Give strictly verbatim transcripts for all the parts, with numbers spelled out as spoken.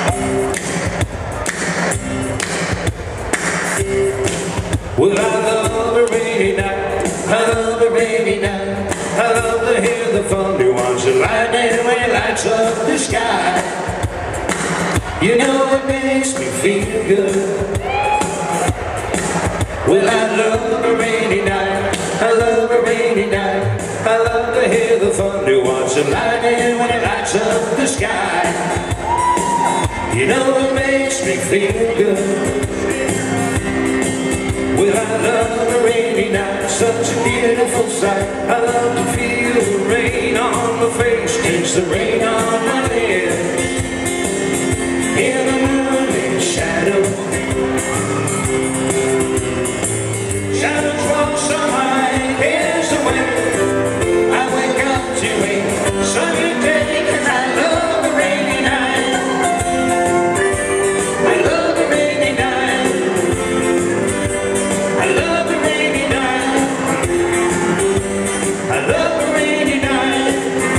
Well, I love a rainy night, I love a rainy night. I love to hear the thunder watch the lightning when it lights up the sky. You know it makes me feel good. Well, I love a rainy night, I love a rainy night. I love to hear the thunder watch the lightning when it lights up the sky. You know it makes me feel good. Well, I love a rainy night, such a beautiful sight. I love to feel the rain on my face, taste the rain on my lips. In the moonlit shadow, shadows walk on my cares away. I wake up to a sunny day, 'cause I love a rainy night. I love a rainy night. I love a rainy night. I love a rainy night.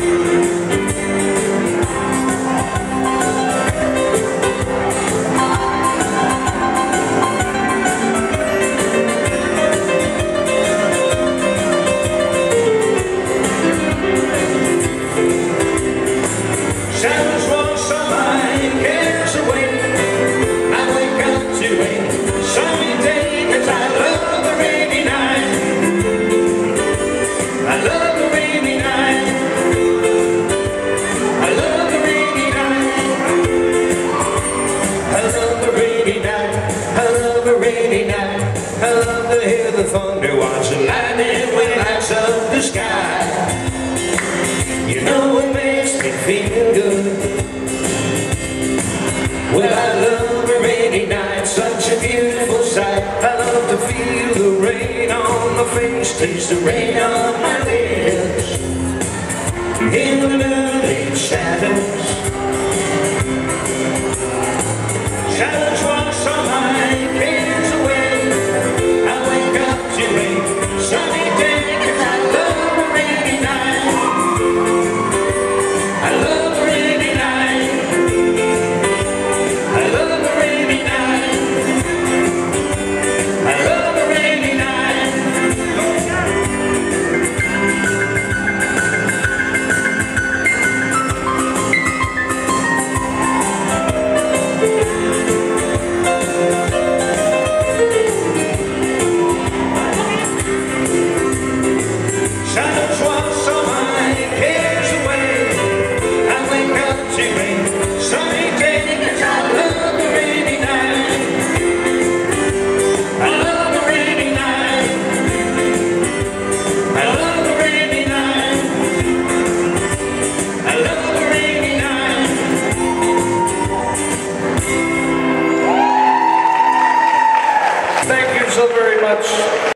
Shadows wash all my cares away. I wake up to a sunny day, 'cause I love a rainy night. I love a rainy night. I love a rainy night. I love a rainy night. I love a rainy night. I love to hear the thunder watch the lightning when it lights up the sky. You know it makes me feel good. Well, I love a rainy night, such a beautiful sight. I love to feel the rain on my face, taste the rain on my lips. In the moonlit shadows, shadows wash all my cares away. I wake up to a sunny day, 'cause I love a rainy night. I love a rainy night. I love a rainy night. I love a rainy night. Shadows wash all my cares away. I wake up to a sunny day, 'cause I love a rainy night. I love a rainy night. I love a rainy night. I love a rainy night. Thank you so very much.